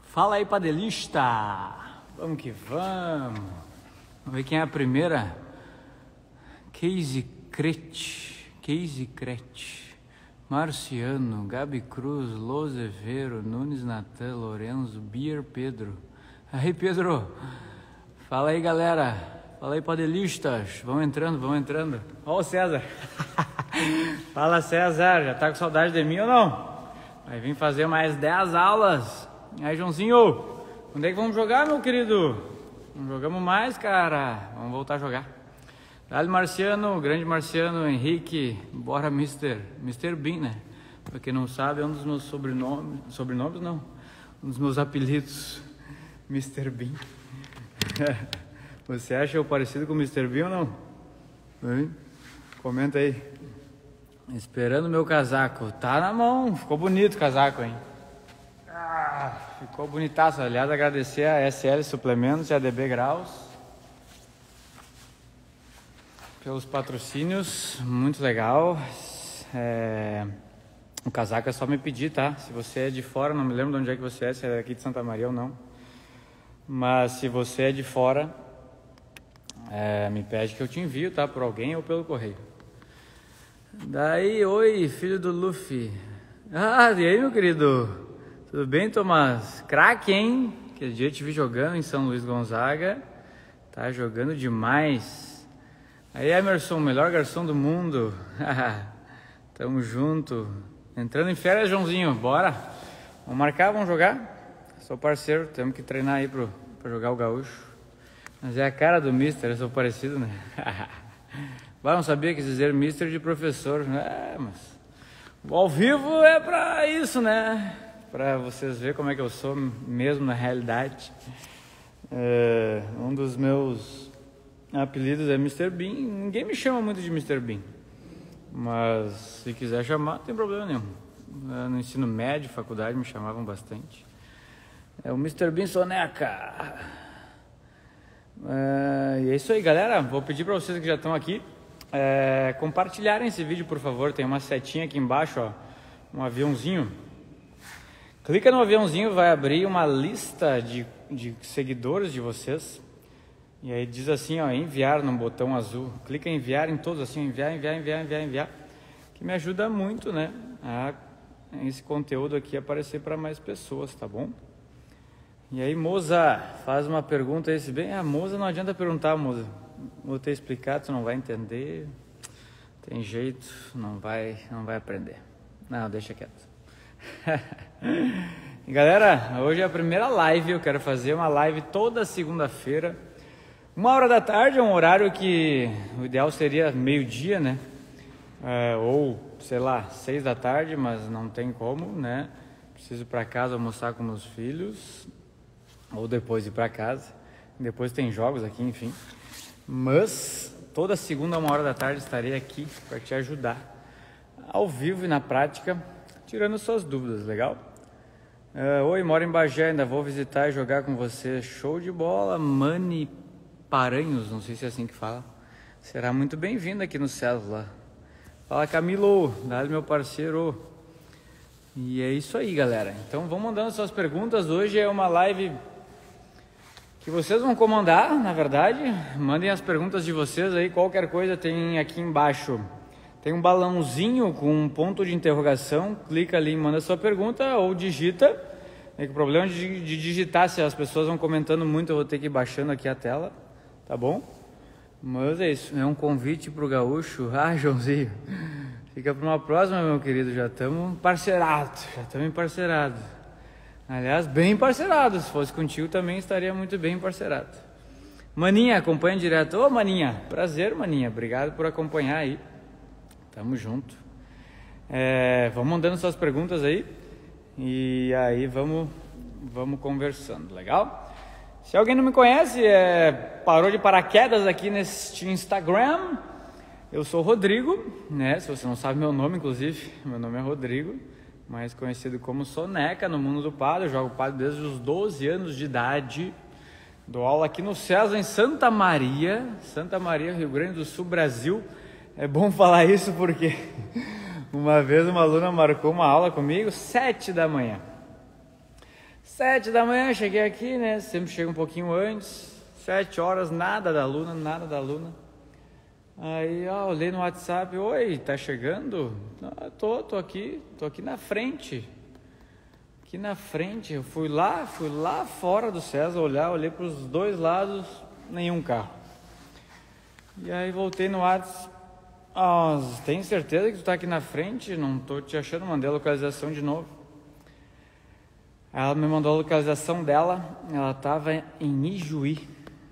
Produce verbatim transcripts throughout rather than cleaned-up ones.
Fala aí, padelista! Vamos que vamos! Vamos ver quem é a primeira. Casey Crete, Casey Crete, Marciano, Gabi Cruz, Lozeveiro, Nunes Natan, Lorenzo, Bier Pedro. Aí, Pedro! Fala aí, galera! Fala aí, padelistas! Vão entrando, vão entrando. Ó o César! Fala, César! Já tá com saudade de mim ou não? Vai vir fazer mais dez aulas. Aí, Joãozinho, onde é que vamos jogar, meu querido? Não jogamos mais, cara. Vamos voltar a jogar. Dale, Marciano, grande Marciano, Henrique, bora, Mister Mister Bean, né? Pra quem não sabe, é um dos meus sobrenomes, sobrenomes não, um dos meus apelidos, Mister Bean. Você acha eu parecido com o Mister Bean ou não? Hein? Comenta aí. Esperando meu casaco. Tá na mão, ficou bonito o casaco, hein? Ah, ficou bonitaço. Aliás, agradecer a S L Suplementos e a D B Graus pelos patrocínios, muito legal. É... O casaco é só me pedir, tá? Se você é de fora, não me lembro de onde é que você é, se é aqui de Santa Maria ou não. Mas se você é de fora, é, me pede que eu te envio, tá? Por alguém ou pelo correio. Daí, oi, filho do Luffy. Ah, e aí, meu querido? Tudo bem, Tomás? Craque, hein? Aquele dia eu te vi jogando em São Luís Gonzaga. Tá jogando demais. Aí, Emerson, melhor garçom do mundo. Tamo junto. Entrando em férias, Joãozinho. Bora. Vamos marcar, vamos jogar? Sou parceiro, temos que treinar aí pro, pra jogar o gaúcho. Mas é a cara do Mister, eu sou parecido, né? Vai, não sabia que dizer Mister de professor. É, mas o ao vivo é pra isso, né? Pra vocês verem como é que eu sou mesmo na realidade. É, um dos meus apelidos é Mister Bean. Ninguém me chama muito de Mister Bean, mas se quiser chamar, não tem problema nenhum. No ensino médio, faculdade, me chamavam bastante. É o Mister Bean Soneca. É, e é isso aí, galera. Vou pedir para vocês que já estão aqui é, compartilharem esse vídeo, por favor. Tem uma setinha aqui embaixo, ó, um aviãozinho. Clica no aviãozinho, vai abrir uma lista de, de seguidores de vocês. E aí diz assim, ó, enviar no botão azul. Clica em enviar em todos, assim, enviar, enviar, enviar, enviar, enviar. Que me ajuda muito, né, a esse conteúdo aqui aparecer para mais pessoas, tá bom? E aí, Moza, faz uma pergunta aí, se bem, ah, Moza, não adianta perguntar, Moza. Vou ter explicado, tu não vai entender. Tem jeito, não vai, não vai aprender. Não, deixa quieto. E galera, hoje é a primeira live, eu quero fazer uma live toda segunda-feira. Uma hora da tarde é um horário que o ideal seria meio-dia, né? É, ou, sei lá, seis da tarde, mas não tem como, né? Preciso ir para casa almoçar com meus filhos, ou depois ir para casa. Depois tem jogos aqui, enfim. Mas toda segunda, uma hora da tarde, estarei aqui para te ajudar, ao vivo e na prática, tirando suas dúvidas, legal? É, oi, moro em Bagé, ainda vou visitar e jogar com você. Show de bola, Mani Paranhos, não sei se é assim que fala. Será muito bem-vindo aqui no César. Fala, Camilo, dá-lhe meu parceiro. E é isso aí, galera. Então vão mandando suas perguntas. Hoje é uma live que vocês vão comandar, na verdade. Mandem as perguntas de vocês aí. Qualquer coisa tem aqui embaixo. Tem um balãozinho com um ponto de interrogação. Clica ali e manda sua pergunta ou digita. É que o problema de, de digitar, se as pessoas vão comentando muito, eu vou ter que ir baixando aqui a tela. Tá bom? Mas é isso, é um convite pro gaúcho. Ah, Joãozinho, fica para uma próxima, meu querido. Já estamos parceirados, já estamos emparceirados. Aliás, bem parceirados. Se fosse contigo também estaria muito bem parceirado. Maninha, acompanha direto. Ô, Maninha, prazer, Maninha. Obrigado por acompanhar aí. Tamo junto. É, vamos mandando suas perguntas aí. E aí vamos, vamos conversando, legal? Se alguém não me conhece, é, parou de paraquedas aqui neste Instagram, eu sou o Rodrigo, né? Se você não sabe meu nome, inclusive, meu nome é Rodrigo, mais conhecido como Soneca no mundo do pádel. Eu jogo pádel desde os doze anos de idade, dou aula aqui no César, em Santa Maria, Santa Maria, Rio Grande do Sul, Brasil. É bom falar isso porque uma vez uma aluna marcou uma aula comigo, sete da manhã. Sete da manhã, cheguei aqui, né? Sempre chego um pouquinho antes. Sete horas, nada da Luna, nada da Luna. Aí, ó, olhei no WhatsApp, oi, tá chegando? Ah, tô, tô aqui, tô aqui na frente. Aqui na frente, eu fui lá, fui lá fora do César olhar, olhei para os dois lados, nenhum carro. E aí voltei no WhatsApp, ah, tem certeza que tu tá aqui na frente? Não tô te achando, mandei a localização de novo. Ela me mandou a localização dela, ela tava em Ijuí,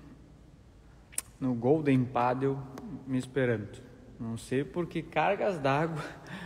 no Golden Paddle, me esperando. Não sei por que cargas d'água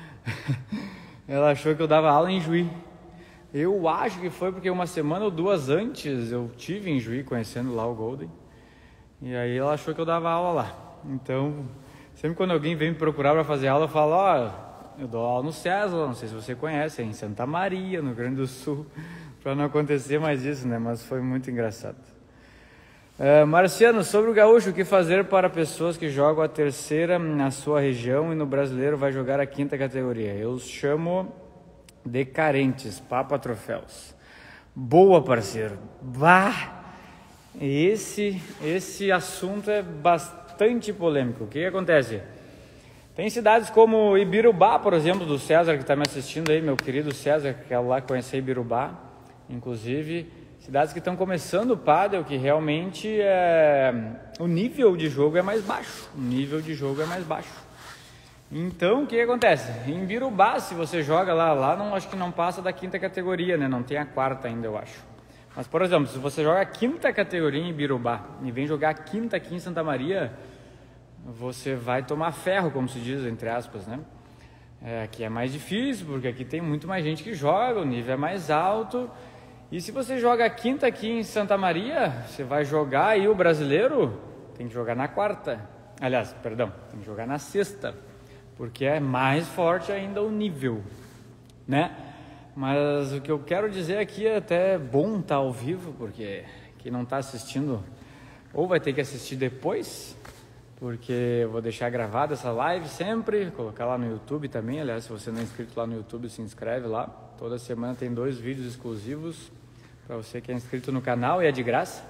ela achou que eu dava aula em Juí. Eu acho que foi porque uma semana ou duas antes eu tive em Juí, conhecendo lá o Golden. E aí ela achou que eu dava aula lá. Então, sempre quando alguém vem me procurar para fazer aula, eu falo, ó, oh, eu dou aula no César, não sei se você conhece, é em Santa Maria, no Rio Grande do Sul, para não acontecer mais isso, né? Mas foi muito engraçado. Uh, Marciano, sobre o gaúcho, o que fazer para pessoas que jogam a terceira na sua região e no brasileiro vai jogar a quinta categoria? Eu os chamo de carentes, papa troféus. Boa, parceiro. Bah! Esse, esse assunto é bastante polêmico. O que, que acontece? Tem cidades como Ibirubá, por exemplo, do César, que está me assistindo aí, meu querido César, que quer lá conhecer Ibirubá, inclusive... Cidades que estão começando o pádel, que realmente é... o nível de jogo é mais baixo. O nível de jogo é mais baixo. Então, o que, que acontece? Em Birubá, se você joga lá, lá não, acho que não passa da quinta categoria, né? Não tem a quarta ainda, eu acho. Mas, por exemplo, se você joga a quinta categoria em Birubá e vem jogar a quinta aqui em Santa Maria, você vai tomar ferro, como se diz, entre aspas, né? É, aqui é mais difícil, porque aqui tem muito mais gente que joga, o nível é mais alto... E se você joga a quinta aqui em Santa Maria, você vai jogar aí o brasileiro, tem que jogar na quarta. Aliás, perdão, tem que jogar na sexta, porque é mais forte ainda o nível, né? Mas o que eu quero dizer aqui é até bom estar ao vivo, porque quem não está assistindo, ou vai ter que assistir depois, porque eu vou deixar gravada essa live sempre, colocar lá no YouTube também. Aliás, se você não é inscrito lá no YouTube, se inscreve lá. Toda semana tem dois vídeos exclusivos para você que é inscrito no canal e é de graça.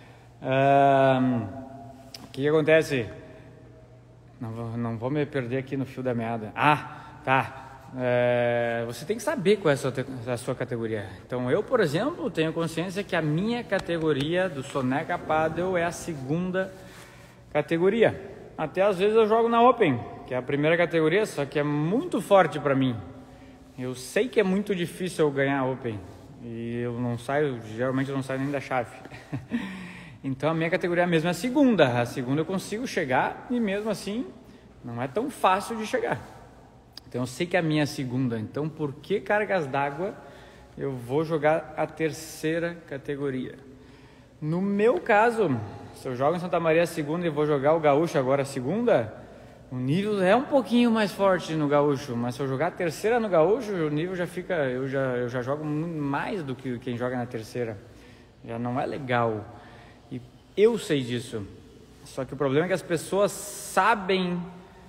Um, o que, que acontece? Não vou, não vou me perder aqui no fio da meada. Ah, tá. É, você tem que saber qual é a sua, a sua categoria. Então eu, por exemplo, tenho consciência que a minha categoria do Soneca Paddle é a segunda categoria. Até às vezes eu jogo na Open, que é a primeira categoria, só que é muito forte para mim. Eu sei que é muito difícil eu ganhar a Open. E eu não saio, geralmente eu não saio nem da chave. Então a minha categoria mesmo é a segunda. A segunda eu consigo chegar e mesmo assim não é tão fácil de chegar. Então eu sei que a minha é a segunda. Então por que cargas d'água eu vou jogar a terceira categoria? No meu caso, se eu jogo em Santa Maria a segunda e vou jogar o gaúcho agora a segunda... O nível é um pouquinho mais forte no gaúcho, mas se eu jogar a terceira no gaúcho, o nível já fica, eu já, eu já jogo mais do que quem joga na terceira. Já não é legal. E eu sei disso. Só que o problema é que as pessoas sabem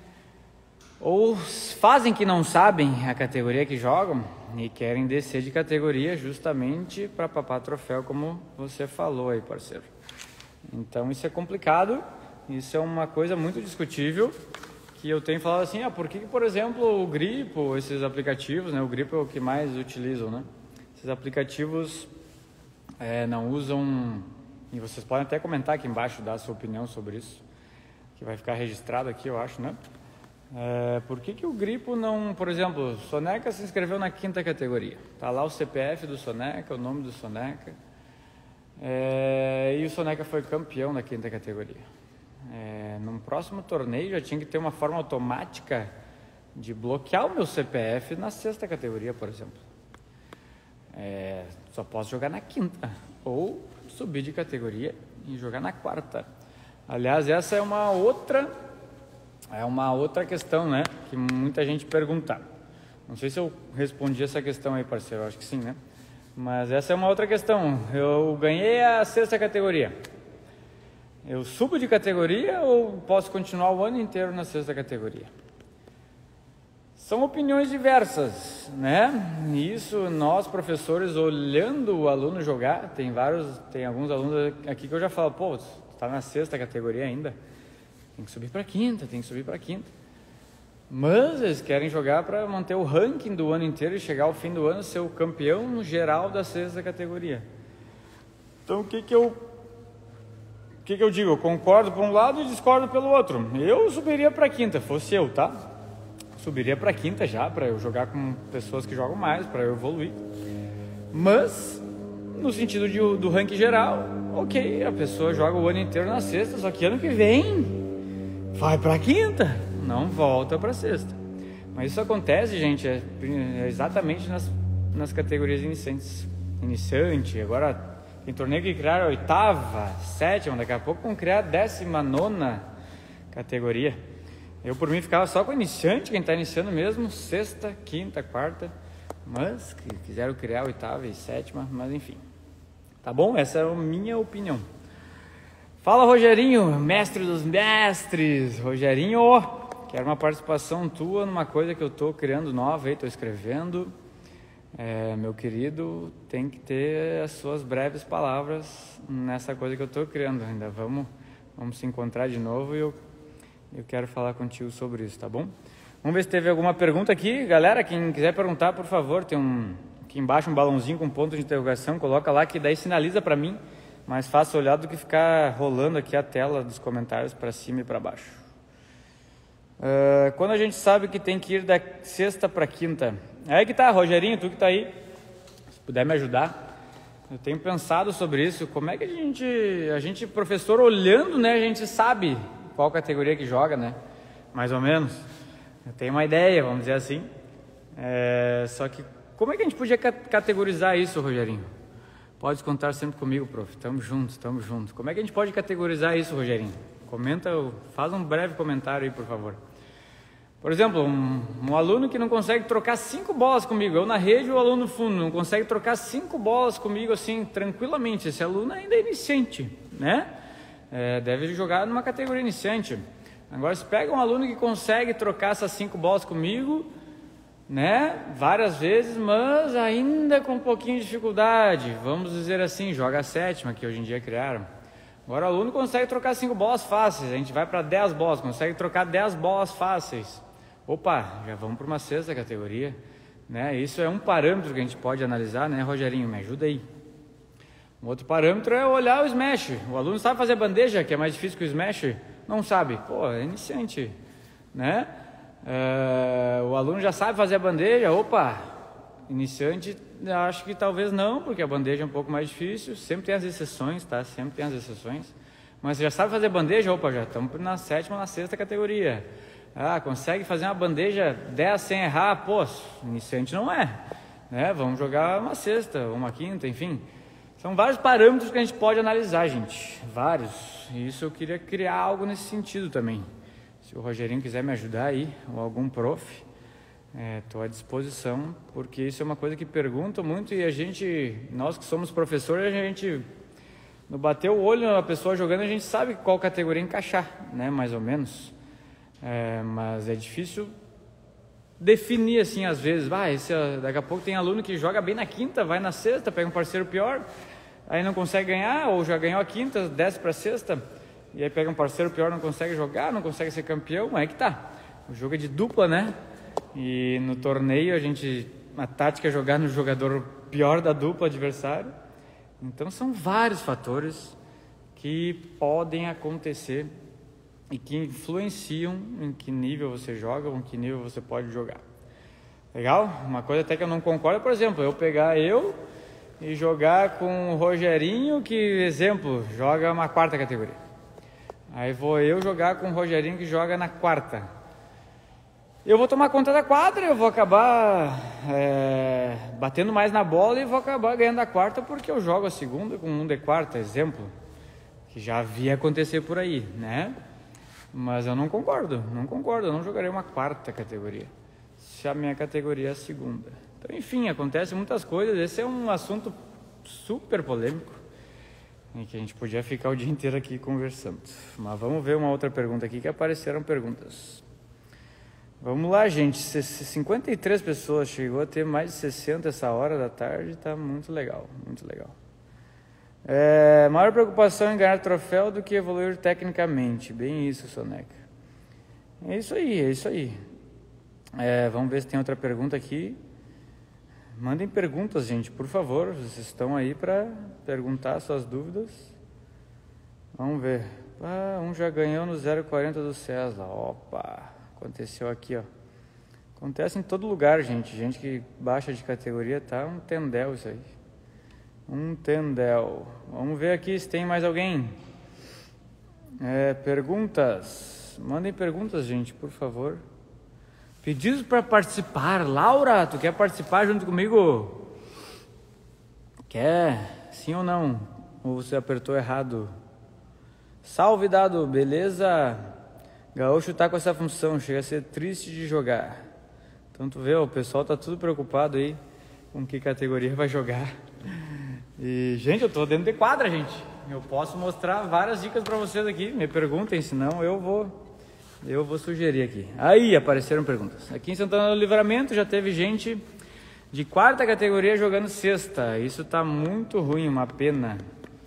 ou fazem que não sabem a categoria que jogam e querem descer de categoria justamente para papar troféu, como você falou aí, parceiro. Então isso é complicado. Isso é uma coisa muito discutível, que eu tenho falado assim, ah, por que, por exemplo, o Gripo, esses aplicativos, né, o Gripo é o que mais utilizam, né, esses aplicativos é, não usam, e vocês podem até comentar aqui embaixo, dar a sua opinião sobre isso, que vai ficar registrado aqui, eu acho, né, é, por que que o Gripo não, por exemplo, o Soneca se inscreveu na quinta categoria, tá lá o C P F do Soneca, o nome do Soneca, é, e o Soneca foi campeão da quinta categoria. É, num próximo torneio já tinha que ter uma forma automática de bloquear o meu C P F na sexta categoria, por exemplo. É, só posso jogar na quinta ou subir de categoria e jogar na quarta. Aliás, essa é uma outra é uma outra questão, né, que muita gente pergunta. Não sei se eu respondi essa questão aí, parceiro, acho que sim, né? Mas essa é uma outra questão. Eu ganhei a sexta categoria. Eu subo de categoria ou posso continuar o ano inteiro na sexta categoria? São opiniões diversas, né? Isso nós, professores, olhando o aluno jogar, tem vários, tem alguns alunos aqui que eu já falo, pô, tá na sexta categoria ainda, tem que subir para quinta, tem que subir para quinta. Mas eles querem jogar para manter o ranking do ano inteiro e chegar ao fim do ano ser o campeão geral da sexta categoria. Então o que que eu, o que que eu digo? Eu concordo por um lado e discordo pelo outro. Eu subiria para quinta, fosse eu, tá? Subiria para quinta já, para eu jogar com pessoas que jogam mais, para eu evoluir. Mas, no sentido de, do ranking geral, ok, a pessoa joga o ano inteiro na sexta, só que ano que vem vai para quinta, não volta para sexta. Mas isso acontece, gente, é, é exatamente nas, nas categorias iniciantes. Iniciante, agora tem torneio que criar a oitava, sétima, daqui a pouco vão criar a décima nona categoria. Eu, por mim, ficava só com iniciante, quem está iniciando mesmo, sexta, quinta, quarta, mas que quiseram criar a oitava e sétima, mas enfim. Tá bom? Essa é a minha opinião. Fala, Rogerinho, mestre dos mestres. Rogerinho, quero uma participação tua numa coisa que eu estou criando nova aí, estou escrevendo. É, meu querido, tem que ter as suas breves palavras nessa coisa que eu estou criando. Ainda vamos, vamos se encontrar de novo e eu Eu quero falar contigo sobre isso, tá bom? Vamos ver se teve alguma pergunta aqui. Galera, quem quiser perguntar, por favor, tem um, aqui embaixo um balãozinho com ponto de interrogação. Coloca lá que daí sinaliza para mim. Mais fácil olhar do que ficar rolando aqui a tela dos comentários para cima e para baixo. Uh, quando a gente sabe que tem que ir da sexta para quinta. É aí que tá, Rogerinho, tu que tá aí. Se puder me ajudar. Eu tenho pensado sobre isso. Como é que a gente, a gente professor, olhando, né, a gente sabe qual categoria que joga, né? Mais ou menos. Eu tenho uma ideia, vamos dizer assim. É, só que como é que a gente podia categorizar isso, Rogerinho? Pode contar sempre comigo, prof. Tamo juntos, tamo juntos. Como é que a gente pode categorizar isso, Rogerinho? Comenta, faz um breve comentário aí, por favor. Por exemplo, um, um aluno que não consegue trocar cinco bolas comigo. Eu na rede e o aluno no fundo não consegue trocar cinco bolas comigo assim, tranquilamente. Esse aluno ainda é iniciante, né? É, deve jogar numa categoria iniciante. Agora, se pega um aluno que consegue trocar essas cinco bolas comigo, né, várias vezes, mas ainda com um pouquinho de dificuldade, vamos dizer assim, joga a sétima, que hoje em dia criaram. Agora o aluno consegue trocar cinco bolas fáceis, a gente vai para dez bolas, consegue trocar dez bolas fáceis. Opa, já vamos para uma sexta categoria, né? Isso é um parâmetro que a gente pode analisar, né, Rogerinho? Me ajuda aí. Um outro parâmetro é olhar o smash. O aluno sabe fazer bandeja, que é mais difícil que o smash? Não sabe. Pô, é iniciante, né? Uh, o aluno já sabe fazer a bandeja. Opa, iniciante, acho que talvez não, porque a bandeja é um pouco mais difícil. Sempre tem as exceções, tá? Sempre tem as exceções. Mas já sabe fazer bandeja? Opa, já estamos na sétima, na sexta categoria. Ah, consegue fazer uma bandeja dez sem errar? Pô, iniciante não é, né? Vamos jogar uma sexta, uma quinta, enfim. São vários parâmetros que a gente pode analisar, gente. Vários. E isso eu queria criar algo nesse sentido também. Se o Rogerinho quiser me ajudar aí, ou algum prof, estou é, à disposição, porque isso é uma coisa que perguntam muito e a gente, nós que somos professores, a gente, no bater o olho na pessoa jogando, a gente sabe qual categoria encaixar, né, mais ou menos. É, mas é difícil definir assim às vezes. Ah, esse, daqui a pouco tem aluno que joga bem na quinta, vai na sexta, pega um parceiro pior, aí não consegue ganhar, ou já ganhou a quinta, desce para a sexta, e aí pega um parceiro pior, não consegue jogar, não consegue ser campeão. Aí que tá, o jogo é de dupla, né? E no torneio a gente, a tática é jogar no jogador pior da dupla adversário. Então são vários fatores que podem acontecer e que influenciam em que nível você joga ou em que nível você pode jogar. Legal? Uma coisa até que eu não concordo, por exemplo, eu pegar eu e jogar com o Rogerinho, que, exemplo, joga uma quarta categoria. Aí vou eu jogar com o Rogerinho, que joga na quarta. Eu vou tomar conta da quadra, eu vou acabar é, batendo mais na bola e vou acabar ganhando a quarta, porque eu jogo a segunda com um de quarta, exemplo, que já havia acontecer por aí, né? Mas eu não concordo, não concordo, eu não jogarei uma quarta categoria, se a minha categoria é a segunda. Então, enfim, acontecem muitas coisas, esse é um assunto super polêmico, em que a gente podia ficar o dia inteiro aqui conversando. Mas vamos ver uma outra pergunta aqui, que apareceram perguntas. Vamos lá, gente. cinquenta e três pessoas. Chegou a ter mais de sessenta essa hora da tarde. Tá muito legal, muito legal. É, maior preocupação em ganhar troféu do que evoluir tecnicamente. Bem isso, Soneca. É isso aí, é isso aí. É, vamos ver se tem outra pergunta aqui. Mandem perguntas, gente, por favor. Vocês estão aí para perguntar suas dúvidas. Vamos ver. Ah, um já ganhou no zero quarenta do César. Opa, aconteceu aqui, ó. Acontece em todo lugar, gente. Gente que baixa de categoria, tá um tendel isso aí. Um tendel. Vamos ver aqui se tem mais alguém. É, perguntas. Mandem perguntas, gente, por favor. Pedidos para participar. Laura, tu quer participar junto comigo? Quer? Sim ou não? Ou você apertou errado? Salve, Dado. Beleza? Gaúcho tá com essa função. Chega a ser triste de jogar. Então tu vê, ó, o pessoal tá tudo preocupado aí com que categoria vai jogar. E, gente, eu tô dentro de quadra, gente. Eu posso mostrar várias dicas para vocês aqui. Me perguntem, senão eu vou... Eu vou sugerir aqui. Aí apareceram perguntas. Aqui em Santana do Livramento já teve gente de quarta categoria jogando sexta. Isso tá muito ruim, uma pena.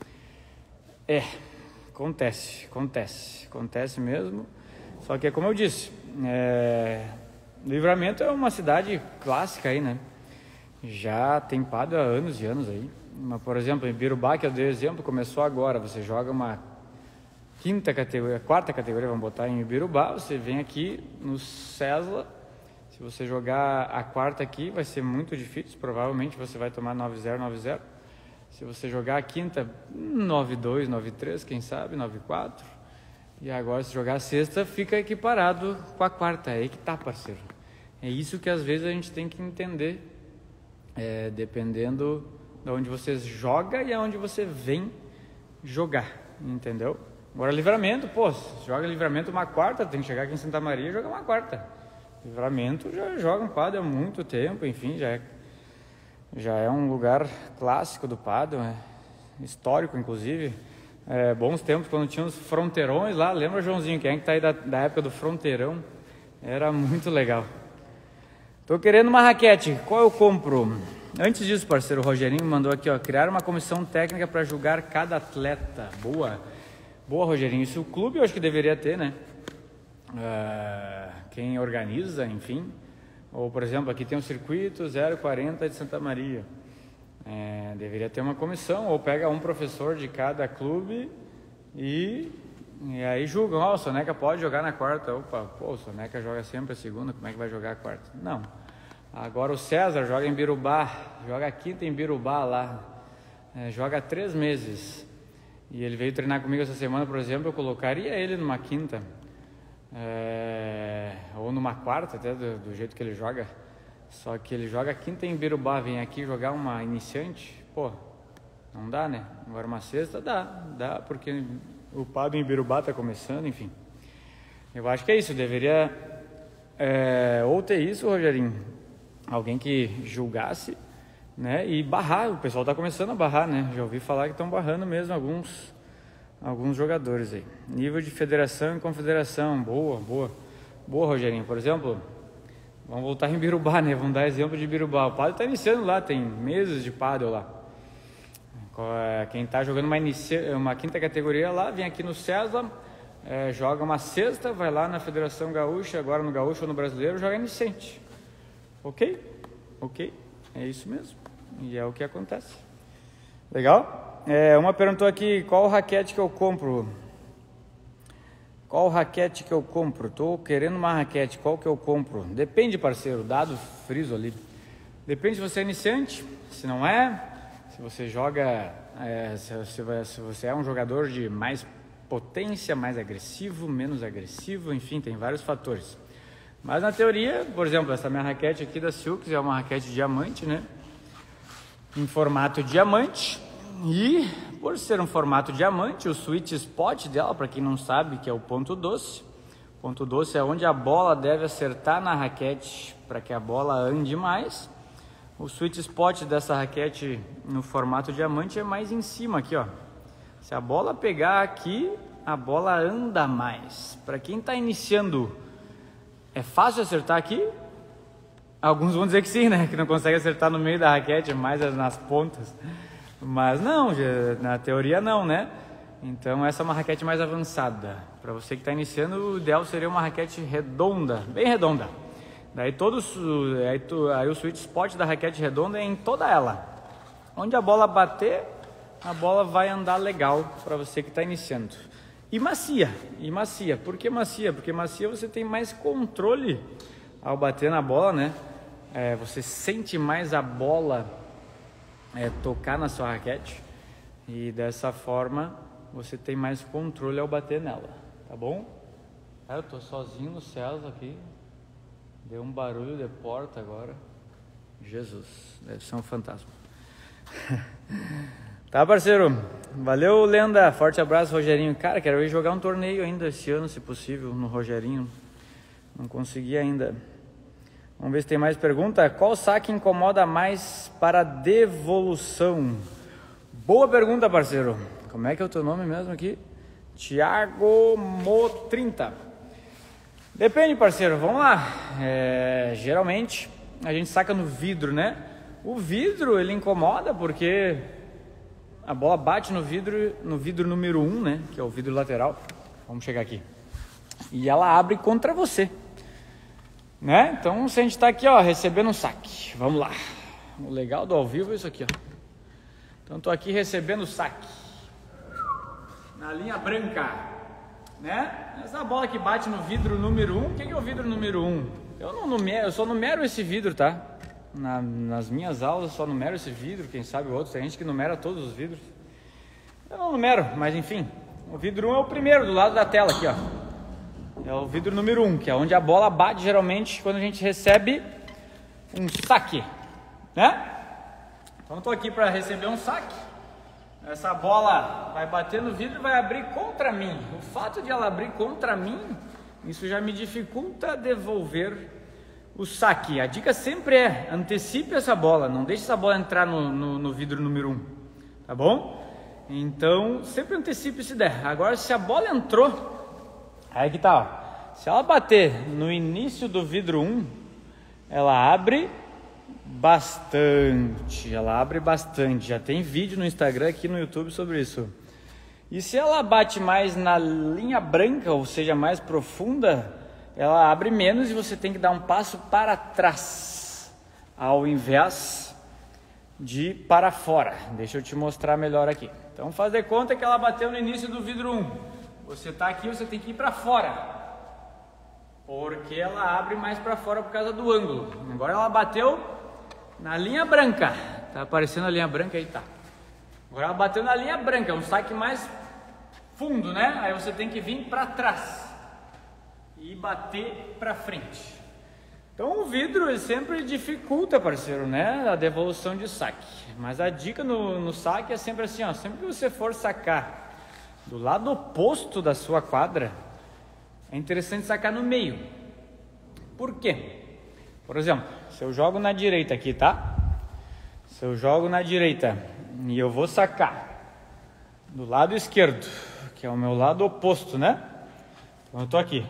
É, acontece, acontece, acontece mesmo. Só que é como eu disse, é... Livramento é uma cidade clássica aí, né? Já tem pado há anos e anos aí. Mas, por exemplo, em Birubá, que eu dei exemplo, começou agora. Você joga uma quinta categoria, quarta categoria, vamos botar em Ibirubá, você vem aqui no César, se você jogar a quarta aqui, vai ser muito difícil, provavelmente você vai tomar nove zero, nove zero. Se você jogar a quinta, nove dois, nove três, quem sabe, nove quatro. E agora, se jogar a sexta, fica equiparado com a quarta, é aí que tá, parceiro. É isso que às vezes a gente tem que entender, é, dependendo de onde você joga e aonde você vem jogar, entendeu? Agora, Livramento, pô, joga Livramento uma quarta, tem que chegar aqui em Santa Maria e jogar uma quarta. Livramento já joga um pádel há muito tempo, enfim, já é, já é um lugar clássico do pádel, é, histórico, inclusive. É, bons tempos, quando tinha os fronteirões lá, lembra, Joãozinho, quem é que tá aí da, da época do fronteirão? Era muito legal. Tô querendo uma raquete, qual eu compro? Antes disso, parceiro, o Rogerinho mandou aqui, ó, criar uma comissão técnica para julgar cada atleta. Boa. Boa, Rogerinho. Isso o clube eu acho que deveria ter, né? Uh, quem organiza, enfim. Ou, por exemplo, aqui tem o circuito zero quarenta de Santa Maria. É, deveria ter uma comissão, ou pega um professor de cada clube e, e aí julgam. Ó, oh, o Soneca pode jogar na quarta. Opa, pô, o Soneca joga sempre a segunda, como é que vai jogar a quarta? Não. Agora o César joga em Birubá, joga a quinta em Birubá lá. É, joga há três meses. E ele veio treinar comigo essa semana, por exemplo, eu colocaria ele numa quinta, é, ou numa quarta, até do, do jeito que ele joga. Só que ele joga quinta em Birubá, vem aqui jogar uma iniciante, pô, não dá, né? Agora uma sexta dá, dá, porque o pádel em Birubá tá começando, enfim. Eu acho que é isso, deveria é, ou ter isso, Rogerinho, alguém que julgasse, né, e barrar, o pessoal está começando a barrar, né, já ouvi falar que estão barrando mesmo alguns, alguns jogadores aí. Nível de federação e confederação, boa, boa, boa, Rogerinho. Por exemplo, vamos voltar em Birubá, né, vamos dar exemplo de Birubá, o pádel está iniciando lá, tem meses de pádel lá. Quem está jogando uma, inicia, uma quinta categoria lá, vem aqui no César, é, joga uma sexta, vai lá na Federação Gaúcha, agora no Gaúcho ou no Brasileiro, joga iniciante. Ok? Ok? É isso mesmo. E é o que acontece. Legal? É, uma perguntou aqui, qual raquete que eu compro? Qual raquete que eu compro? Tô querendo uma raquete, qual que eu compro? Depende, parceiro, dado friso ali. Depende se você é iniciante, se não é, se você joga, é, se, se, se você é um jogador de mais potência, mais agressivo, menos agressivo, enfim, tem vários fatores. Mas na teoria, por exemplo, essa minha raquete aqui da Silks é uma raquete diamante, né? Em formato diamante. E por ser um formato diamante, o sweet spot dela, para quem não sabe, que é o ponto doce. Ponto doce é onde a bola deve acertar na raquete para que a bola ande mais. O sweet spot dessa raquete no formato diamante é mais em cima aqui, ó. Se a bola pegar aqui, a bola anda mais. Para quem está iniciando É fácil acertar aqui? Alguns vão dizer que sim, né? Que não consegue acertar no meio da raquete, mais nas pontas. Mas não, na teoria não, né? Então essa é uma raquete mais avançada. Para você que está iniciando, o ideal seria uma raquete redonda, bem redonda. Daí, todos, aí, tu, aí o sweet spot da raquete redonda é em toda ela. Onde a bola bater, a bola vai andar legal para você que está iniciando. E macia, e macia. Por que macia? Porque macia você tem mais controle ao bater na bola, né? É, você sente mais a bola é, tocar na sua raquete. E dessa forma você tem mais controle ao bater nela, tá bom? Ah, eu tô sozinho nos céus aqui. Deu um barulho de porta agora. Jesus, deve ser um fantasma. Tá, parceiro? Valeu, Lenda. Forte abraço, Rogerinho. Cara, quero ir jogar um torneio ainda esse ano, se possível, no Rogerinho. Não consegui ainda. Vamos ver se tem mais pergunta. Qual saque incomoda mais para devolução? Boa pergunta, parceiro. Como é que é o teu nome mesmo aqui? Thiago Mo trinta. Depende, parceiro. Vamos lá. É, geralmente a gente saca no vidro, né? O vidro ele incomoda porque a bola bate no vidro, no vidro número um, né? Que é o vidro lateral. Vamos chegar aqui. E ela abre contra você, né? Então se a gente está aqui, ó, recebendo um saque. Vamos lá. O legal do ao vivo é isso aqui, ó. Então estou aqui recebendo o saque na linha branca, né? Essa bola que bate no vidro número um. O que é o vidro número um? Eu não numero, eu só numero esse vidro, tá? Na, nas minhas aulas eu só numero esse vidro. Quem sabe outros, tem gente que numera todos os vidros. Eu não numero, mas enfim. O vidro um é o primeiro, do lado da tela aqui, ó. É o vidro número um, que é onde a bola bate geralmente quando a gente recebe um saque, né? Então eu tô aqui para receber um saque. Essa bola vai bater no vidro e vai abrir contra mim. O fato de ela abrir contra mim, isso já me dificulta devolver o saque. A dica sempre é: antecipe essa bola, não deixe essa bola entrar no, no, no vidro número um, tá bom? Então sempre antecipe se der. Agora, se a bola entrou, aí que tá, ó. Se ela bater no início do vidro um, ela abre bastante, ela abre bastante. Já tem vídeo no Instagram, aqui no YouTube sobre isso. E se ela bate mais na linha branca, ou seja, mais profunda, ela abre menos e você tem que dar um passo para trás, ao invés de para fora. Deixa eu te mostrar melhor aqui. Então faz de conta que ela bateu no início do vidro um. Você está aqui, você tem que ir para fora, porque ela abre mais para fora por causa do ângulo. Agora ela bateu na linha branca. Tá aparecendo a linha branca aí, tá. Agora ela bateu na linha branca, um saque mais fundo, né? Aí você tem que vir para trás e bater para frente. Então o vidro ele sempre dificulta, parceiro, né? A devolução de saque. Mas a dica no, no saque é sempre assim, ó. Sempre que você for sacar do lado oposto da sua quadra, é interessante sacar no meio. Por quê? Por exemplo, se eu jogo na direita aqui, tá? Se eu jogo na direita e eu vou sacar do lado esquerdo, que é o meu lado oposto, né? Então eu tô aqui.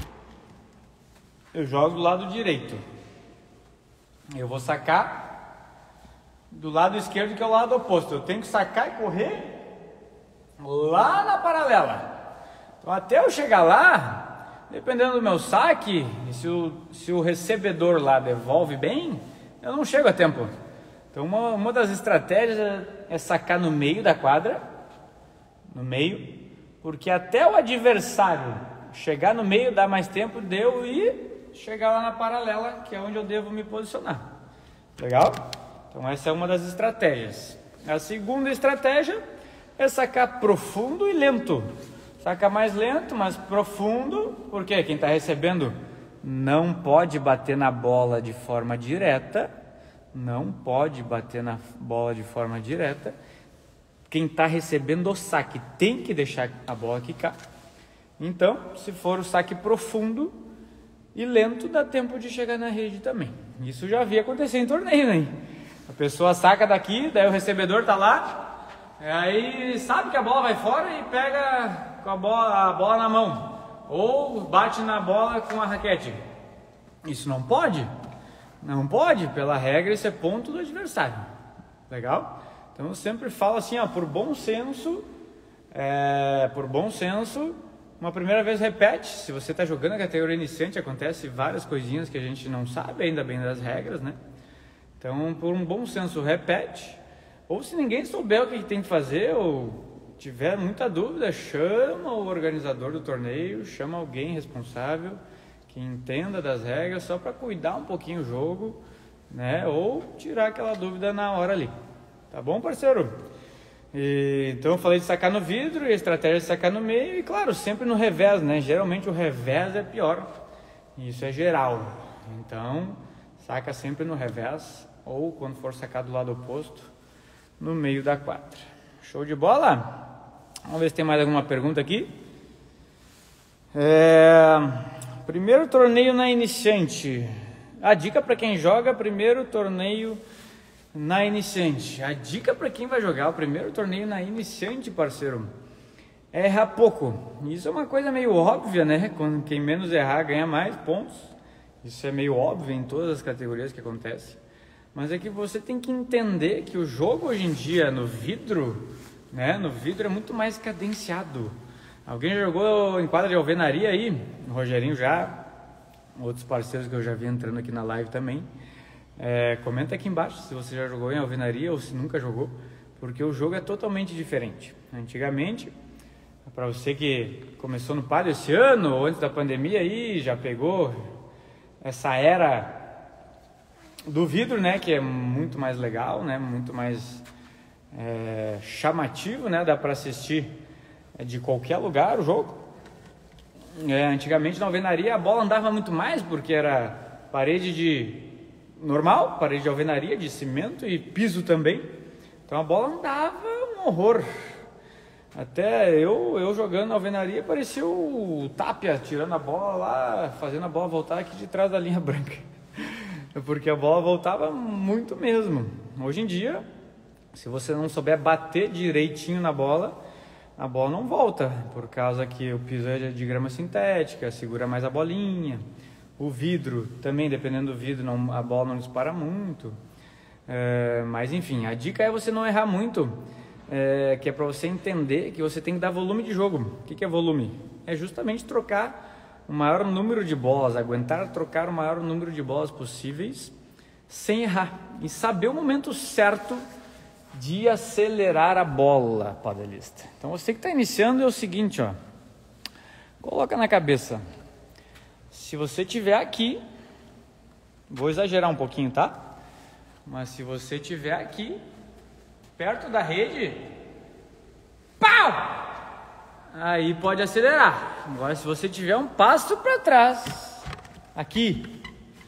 Eu jogo do lado direito. Eu vou sacar do lado esquerdo, que é o lado oposto. Eu tenho que sacar e correr lá na paralela. Então até eu chegar lá, dependendo do meu saque, se o, se o recebedor lá devolve bem, eu não chego a tempo. Então uma, uma das estratégias é, é sacar no meio da quadra, no meio, porque até o adversário chegar no meio dá mais tempo de eu ir chegar lá na paralela, que é onde eu devo me posicionar. Legal? Então essa é uma das estratégias. A segunda estratégia é sacar profundo e lento. Sacar mais lento, mais profundo, porque quem está recebendo não pode bater na bola de forma direta, não pode bater na bola de forma direta. Quem está recebendo o saque tem que deixar a bola quicar. Então, se for o saque profundo e lento, dá tempo de chegar na rede também. Isso já vi acontecer em torneio, né? A pessoa saca daqui, daí o recebedor tá lá, aí sabe que a bola vai fora e pega com a bola, a bola na mão, ou bate na bola com a raquete. Isso não pode? Não pode, pela regra isso é ponto do adversário. Legal? Então eu sempre falo assim, ó, por bom senso, é, por bom senso, uma primeira vez repete. Se você está jogando a categoria iniciante, acontece várias coisinhas que a gente não sabe ainda bem das regras, né? Então, por um bom senso, repete. Ou se ninguém souber o que tem que fazer, ou tiver muita dúvida, chama o organizador do torneio, chama alguém responsável que entenda das regras, só para cuidar um pouquinho o jogo, né? Ou tirar aquela dúvida na hora ali. Tá bom, parceiro? E, então eu falei de sacar no vidro e a estratégia de sacar no meio, e claro, sempre no revés, né? Geralmente o revés é pior. Isso é geral. Então, saca sempre no revés, ou quando for sacar do lado oposto, no meio da quadra. Show de bola? Vamos ver se tem mais alguma pergunta aqui. É... Primeiro torneio na iniciante. A dica para quem joga primeiro torneio na iniciante. A dica para quem vai jogar o primeiro torneio na iniciante, parceiro, é errar pouco. Isso é uma coisa meio óbvia, né? Quando quem menos errar ganha mais pontos. Isso é meio óbvio em todas as categorias que acontece. Mas é que você tem que entender que o jogo hoje em dia no vidro, né? No vidro é muito mais cadenciado. Alguém já jogou em quadra de alvenaria aí? O Rogerinho já, outros parceiros que eu já vi entrando aqui na live também. É, comenta aqui embaixo se você já jogou em alvenaria ou se nunca jogou, porque o jogo é totalmente diferente. Antigamente, para você que começou no Palio esse ano ou antes da pandemia aí, já pegou essa era do vidro, né, que é muito mais legal, né, muito mais é, chamativo, né, dá para assistir de qualquer lugar o jogo. É, antigamente na alvenaria a bola andava muito mais porque era parede de normal, parede de alvenaria, de cimento e piso também. Então a bola andava um horror. Até eu, eu jogando na alvenaria parecia o Tapia tirando a bola lá, fazendo a bola voltar aqui de trás da linha branca. Porque a bola voltava muito mesmo. Hoje em dia, se você não souber bater direitinho na bola, a bola não volta, por causa que o piso é de grama sintética, segura mais a bolinha. O vidro, também dependendo do vidro, não, a bola não dispara muito. É, mas enfim, a dica é você não errar muito, é, que é para você entender que você tem que dar volume de jogo. O que, que é volume? É justamente trocar o maior número de bolas, aguentar trocar o maior número de bolas possíveis sem errar. E saber o momento certo de acelerar a bola, padelista. Então você que está iniciando é o seguinte, ó, coloca na cabeça, se você tiver aqui, vou exagerar um pouquinho, tá? Mas se você tiver aqui, perto da rede, pau! Aí pode acelerar. Agora se você tiver um passo para trás, aqui,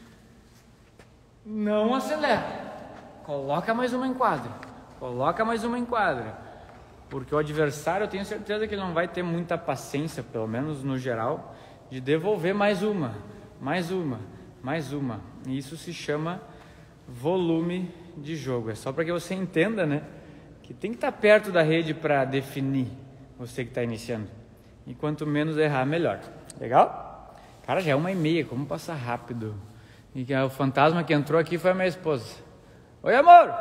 não acelera, coloca mais uma enquadra. Coloca mais uma enquadra, porque o adversário eu tenho certeza que ele não vai ter muita paciência, pelo menos no geral, de devolver mais uma, mais uma, mais uma. E isso se chama volume de jogo. É só para que você entenda, né, que tem que estar perto da rede para definir você que está iniciando. E quanto menos errar, melhor. Legal? Cara, já é uma e meia, como passa rápido. E o fantasma que entrou aqui foi a minha esposa. Oi, amor!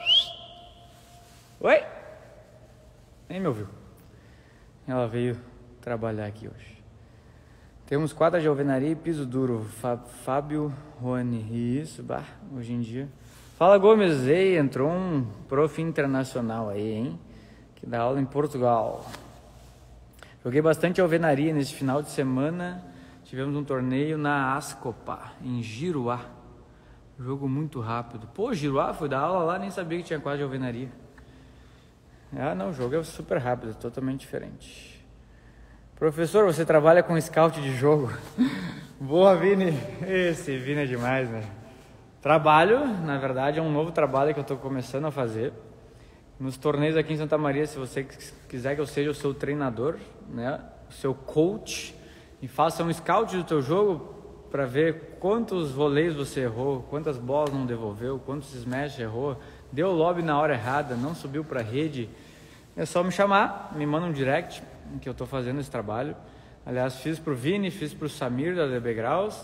Oi? Nem me ouviu. Ela veio trabalhar aqui hoje. Temos quadra de alvenaria e piso duro. Fábio Rony. Isso, bah, hoje em dia. Fala, Gomes. Ei, entrou um prof internacional aí, hein? Que dá aula em Portugal. Joguei bastante alvenaria nesse final de semana. Tivemos um torneio na Ascopa, em Giruá. Jogo muito rápido. Pô, Giruá, fui dar aula lá, nem sabia que tinha quadra de alvenaria. Ah, não, o jogo é super rápido, totalmente diferente. Professor, você trabalha com scout de jogo? Boa, Vini. Esse Vini é demais, né? Trabalho, na verdade, é um novo trabalho que eu estou começando a fazer. Nos torneios aqui em Santa Maria, se você quiser que eu seja o seu treinador, né? O seu coach, e faça um scout do teu jogo para ver quantos voleios você errou, quantas bolas não devolveu, quantos smash errou, deu lobby na hora errada, não subiu para a rede, é só me chamar, me manda um direct que eu estou fazendo esse trabalho. Aliás, fiz para o Vini, fiz para o Samir da D B Graus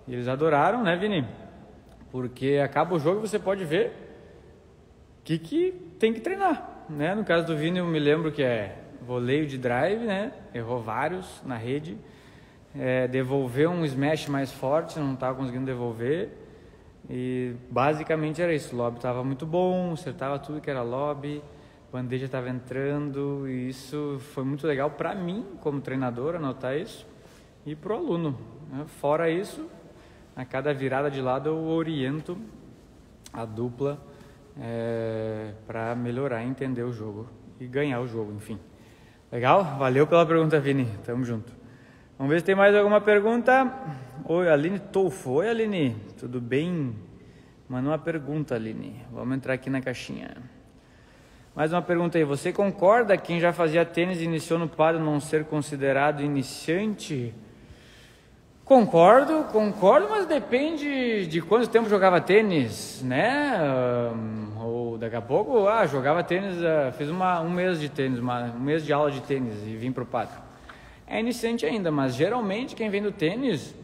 E eles adoraram, né, Vini? Porque acaba o jogo e você pode ver o que, que tem que treinar, né? No caso do Vini, eu me lembro que é voleio de drive, né? Errou vários na rede. É, devolveu um smash mais forte, não estava conseguindo devolver. E basicamente era isso. O lobby estava muito bom, acertava tudo que era lobby, bandeja estava entrando. E isso foi muito legal para mim, como treinador, anotar isso. E para o aluno, né? Fora isso, a cada virada de lado eu oriento a dupla é, para melhorar, entender o jogo e ganhar o jogo, enfim. Legal? Valeu pela pergunta, Vini. Tamo junto. Vamos ver se tem mais alguma pergunta. Oi, Aline Tolfo. Oi, Aline. Tudo bem? Manda uma pergunta, Aline. Vamos entrar aqui na caixinha. Mais uma pergunta aí. Você concorda que quem já fazia tênis e iniciou no pádel não ser considerado iniciante? Concordo, concordo, mas depende de quanto tempo jogava tênis, né? Um, ou daqui a pouco, ah, jogava tênis, uh, fiz uma, um mês de tênis, uma, um mês de aula de tênis e vim pro pádel. É iniciante ainda, mas geralmente quem vem do tênis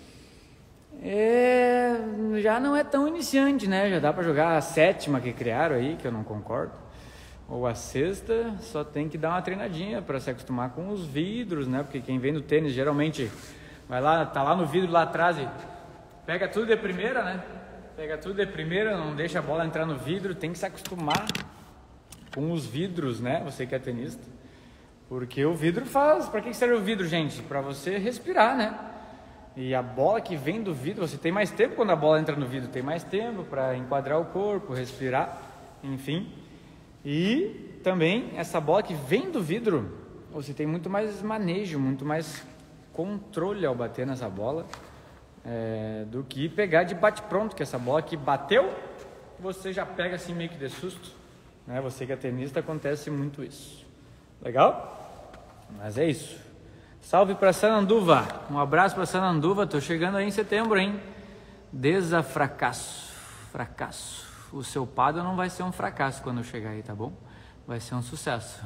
é, já não é tão iniciante, né? Já dá para jogar a sétima que criaram aí, que eu não concordo, ou a sexta, só tem que dar uma treinadinha para se acostumar com os vidros, né? Porque quem vem do tênis geralmente vai lá, tá lá no vidro lá atrás e pega tudo de primeira, né? Pega tudo de primeira, não deixa a bola entrar no vidro, tem que se acostumar com os vidros, né? Você que é tenista. Porque o vidro faz... Para que serve o vidro, gente? Para você respirar, né? E a bola que vem do vidro, você tem mais tempo quando a bola entra no vidro, tem mais tempo para enquadrar o corpo, respirar, enfim. E também essa bola que vem do vidro, você tem muito mais manejo, muito mais controle ao bater nessa bola é, do que pegar de bate-pronto, que essa bola que bateu, você já pega assim meio que de susto, né? Você que é tenista, acontece muito isso. Legal? Mas é isso. Salve para Sananduva. Um abraço para Sananduva. Tô chegando aí em setembro, hein? Desafracasso. Fracasso. O seu pádel não vai ser um fracasso quando eu chegar aí, tá bom? Vai ser um sucesso.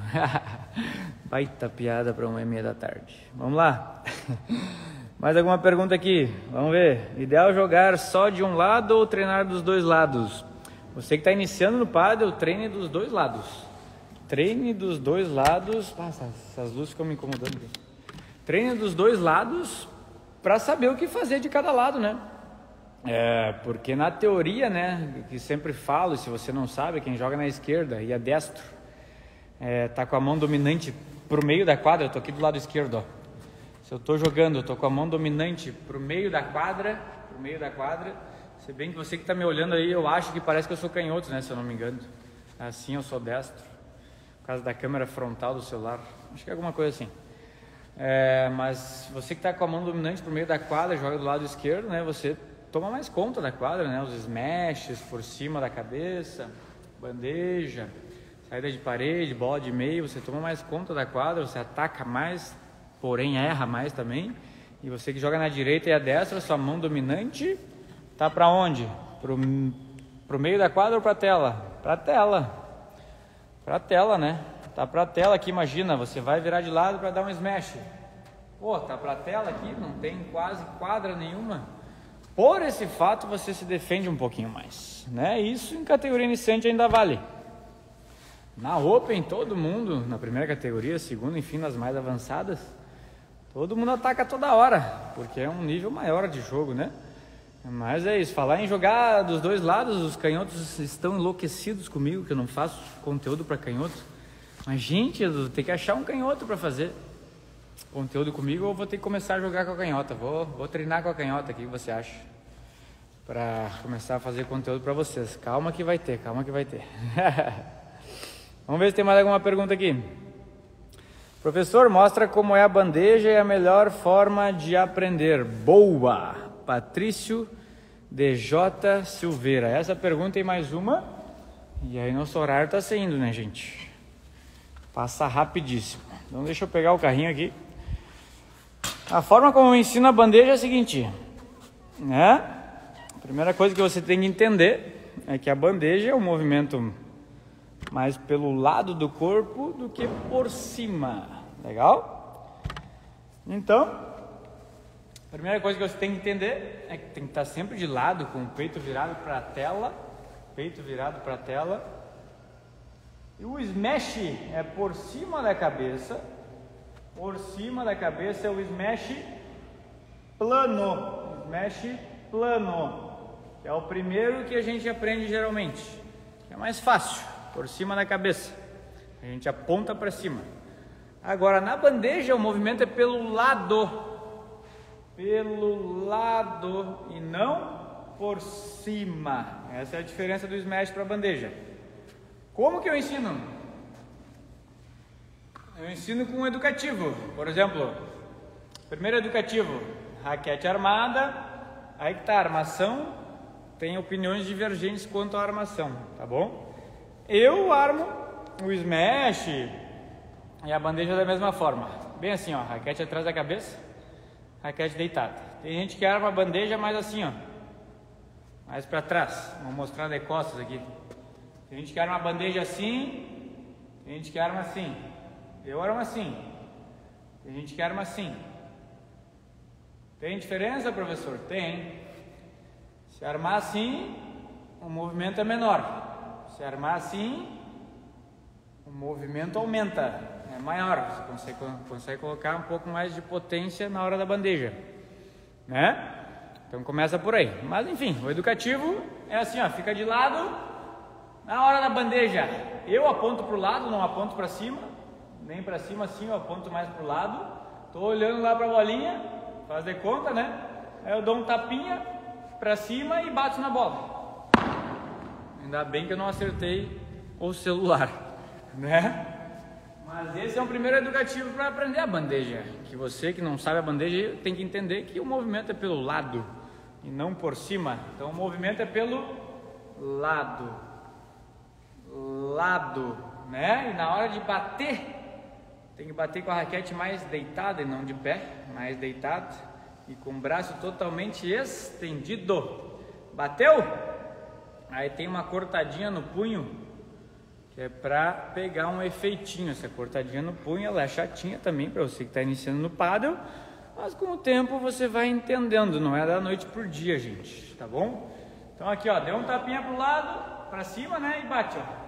Baita piada para uma e meia da tarde. Vamos lá. Mais alguma pergunta aqui? Vamos ver. Ideal jogar só de um lado ou treinar dos dois lados? Você que está iniciando no pádel, treine dos dois lados. Treine dos dois lados. Ah, essas, essas luzes ficam me incomodando aqui. Treine dos dois lados para saber o que fazer de cada lado, né? É, porque na teoria, né, que sempre falo, se você não sabe, quem joga na esquerda e é destro, é, tá com a mão dominante pro meio da quadra. Eu tô aqui do lado esquerdo, ó. Se eu tô jogando, eu tô com a mão dominante pro meio da quadra, pro meio da quadra. Se bem que você que tá me olhando aí, eu acho que parece que eu sou canhoto, né, se eu não me engano. Assim eu sou destro, por causa da câmera frontal do celular. Acho que é alguma coisa assim. É, mas você que tá com a mão dominante pro meio da quadra, joga do lado esquerdo, né, você toma mais conta da quadra, né? Os smashes por cima da cabeça, bandeja, saída de parede, bola de meio, você toma mais conta da quadra, você ataca mais, porém erra mais também. E você que joga na direita e a destra, sua mão dominante tá para onde? Pro, pro meio da quadra ou pra tela? Pra tela. Pra tela, né? Tá pra tela aqui, imagina, você vai virar de lado para dar um smash. Pô, tá pra tela aqui, não tem quase quadra nenhuma. Por esse fato, você se defende um pouquinho mais, né? Isso em categoria iniciante ainda vale. Na Open, todo mundo, na primeira categoria, segunda, enfim, nas mais avançadas, todo mundo ataca toda hora, porque é um nível maior de jogo, né? Mas é isso, falar em jogar dos dois lados, os canhotos estão enlouquecidos comigo, que eu não faço conteúdo para canhoto. Mas, gente, eu vou ter que achar um canhoto para fazer conteúdo comigo, ou vou ter que começar a jogar com a canhota. Vou, vou treinar com a canhota aqui, o que você acha? Para começar a fazer conteúdo para vocês. Calma que vai ter, calma que vai ter. Vamos ver se tem mais alguma pergunta aqui. Professor, mostra como é a bandeja e a melhor forma de aprender. Boa! Patrício D J Silveira. Essa pergunta e mais uma. E aí nosso horário está saindo, né, gente? Passa rapidíssimo. Então deixa eu pegar o carrinho aqui. A forma como eu ensino a bandeja é a seguinte, né? A primeira coisa que você tem que entender é que a bandeja é um movimento mais pelo lado do corpo do que por cima. Legal? Então, A primeira coisa que você tem que entender é que tem que estar sempre de lado, com o peito virado para a tela, peito virado para a tela. E o smash é por cima da cabeça, por cima da cabeça é o smash plano, smash plano, que é o primeiro que a gente aprende geralmente, que é mais fácil, por cima da cabeça, a gente aponta para cima. Agora na bandeja o movimento é pelo lado, pelo lado e não por cima. Essa é a diferença do smash para a bandeja. Como que eu ensino? Eu ensino com um educativo. Por exemplo, primeiro educativo, raquete armada. Aí que tá, a armação tem opiniões divergentes quanto à armação, tá bom? Eu armo o smash e a bandeja da mesma forma. Bem assim, ó, raquete atrás da cabeça, raquete deitada. Tem gente que arma a bandeja mais assim, ó, mais para trás. Vou mostrar de costas aqui. Tem gente que arma a bandeja assim, tem gente que arma assim. Eu armo assim. Tem gente que arma assim. Tem diferença, professor? Tem. Se armar assim, o movimento é menor. Se armar assim, o movimento aumenta, é maior. Você consegue, consegue colocar um pouco mais de potência na hora da bandeja, né? Então começa por aí. Mas enfim, o educativo é assim, ó, fica de lado. Na hora da bandeja, eu aponto para o lado, não aponto para cima, nem para cima assim, eu aponto mais para o lado. Estou olhando lá para a bolinha, faz de conta, né? Aí eu dou um tapinha para cima e bato na bola. Ainda bem que eu não acertei o celular, né? Mas esse é um primeiro educativo para aprender a bandeja. Que você que não sabe a bandeja tem que entender que o movimento é pelo lado e não por cima. Então o movimento é pelo lado. Lado, né? E na hora de bater, tem que bater com a raquete mais deitada e não de pé, mais deitado e com o braço totalmente estendido. Bateu? Aí tem uma cortadinha no punho, que é para pegar um efeitinho. Essa cortadinha no punho, ela é chatinha também para você que está iniciando no paddle, mas com o tempo você vai entendendo, não é da noite por dia, gente, tá bom? Então aqui, ó, deu um tapinha pro lado, para cima, né, e bate, ó.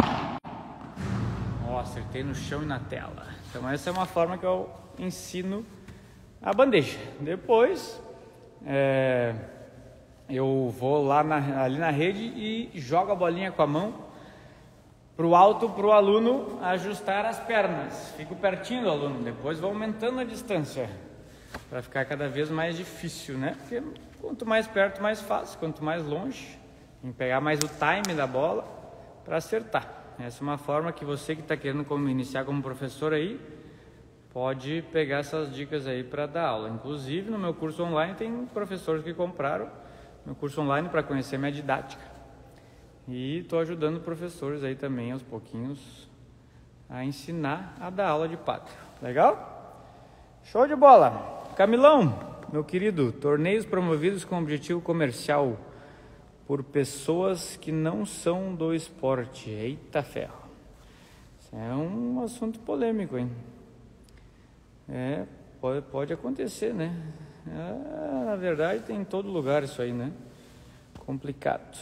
Ó, acertei no chão e na tela. Então essa é uma forma que eu ensino a bandeja. Depois é, eu vou lá na, ali na rede e jogo a bolinha com a mão pro alto, pro aluno ajustar as pernas. Fico pertinho do aluno. Depois vou aumentando a distância para ficar cada vez mais difícil, né? Porque quanto mais perto, mais fácil. Quanto mais longe, tem que pegar mais o time da bola para acertar. Essa é uma forma que você que está querendo como, iniciar como professor aí, pode pegar essas dicas aí para dar aula. Inclusive no meu curso online tem professores que compraram meu curso online para conhecer minha didática. E estou ajudando professores aí também aos pouquinhos a ensinar a dar aula de paddle. Legal? Show de bola! Camilão, meu querido, torneios promovidos com objetivo comercial por pessoas que não são do esporte. Eita ferro. Isso é um assunto polêmico, hein? É, pode, pode acontecer, né? É, na verdade tem em todo lugar isso aí, né? Complicado.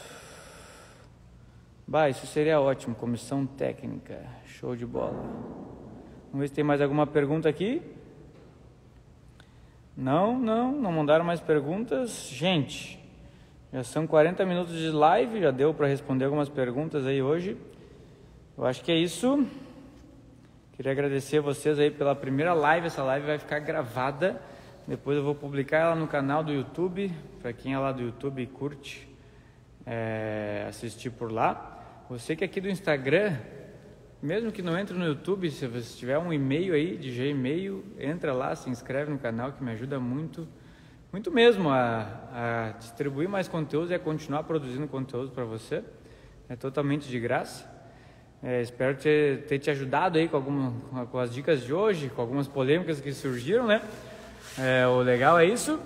Bah, isso seria ótimo, comissão técnica. Show de bola. Vamos ver se tem mais alguma pergunta aqui. Não, não, não mandaram mais perguntas. Gente, já são quarenta minutos de live, já deu para responder algumas perguntas aí hoje. Eu acho que é isso. Queria agradecer a vocês aí pela primeira live. Essa live vai ficar gravada. Depois eu vou publicar ela no canal do YouTube, para quem é lá do YouTube e curte é, assistir por lá. Você que é aqui do Instagram, mesmo que não entre no YouTube, se você tiver um e-mail aí de Gmail, entra lá, se inscreve no canal, que me ajuda muito, muito mesmo a, a distribuir mais conteúdo e a continuar produzindo conteúdo para você. É totalmente de graça. É, espero ter, ter te ajudado aí com, alguma, com as dicas de hoje, com algumas polêmicas que surgiram, né? É, o legal é isso.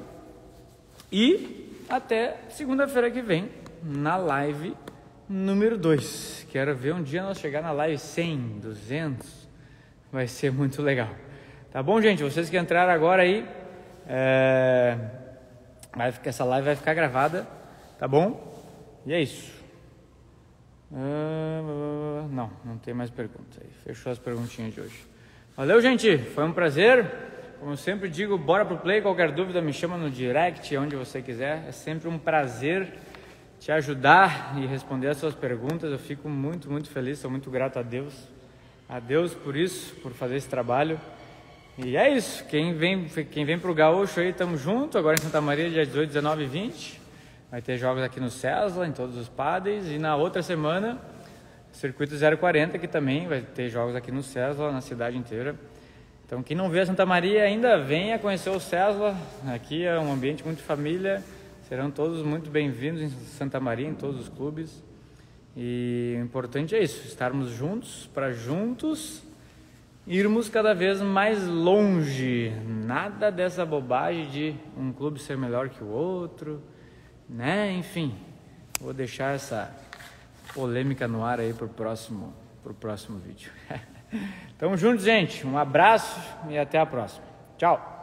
E até segunda-feira que vem, na live número dois. Quero ver um dia nós chegar na live cem, duzentos. Vai ser muito legal. Tá bom, gente? Vocês que entraram agora aí, É, vai ficar, essa live vai ficar gravada, tá bom? E é isso. Uh, não, não tem mais perguntas aí. Fechou as perguntinhas de hoje. Valeu, gente. Foi um prazer. Como eu sempre digo, bora pro play. Qualquer dúvida me chama no direct, onde você quiser. É sempre um prazer te ajudar e responder as suas perguntas. Eu fico muito, muito feliz. Sou muito grato a Deus. A Deus por isso, por fazer esse trabalho. E é isso. Quem vem, quem vem pro Gaúcho aí, tamo junto. Agora em Santa Maria, dia dezoito, dezenove e vinte. Vai ter jogos aqui no César, em todos os padres. E na outra semana, Circuito zero quarenta, que também vai ter jogos aqui no César, na cidade inteira. Então, quem não vê a Santa Maria ainda, venha conhecer o César. Aqui é um ambiente muito família. Serão todos muito bem-vindos em Santa Maria, em todos os clubes. E o importante é isso, estarmos juntos, para juntos irmos cada vez mais longe. Nada dessa bobagem de um clube ser melhor que o outro, né? Enfim, vou deixar essa polêmica no ar aí pro próximo, pro próximo vídeo. Tamo junto, gente. Um abraço e até a próxima. Tchau.